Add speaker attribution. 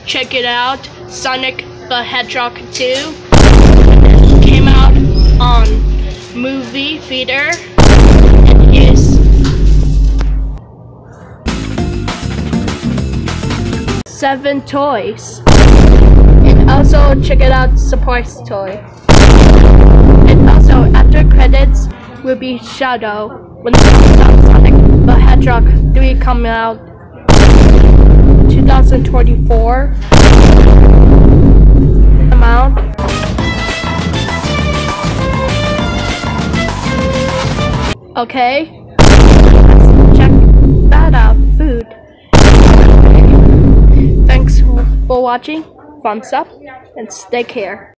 Speaker 1: check it out. Sonic the Hedgehog 2 came out on movie theater. It is 7 toys. And also check it out, surprise toy. And also after credits will be Shadow when it comes out. Sonic the Hedgehog 3 coming out 2024. Amount. Okay, let's check that out. Food. Thanks for watching. Thumbs up and stay care.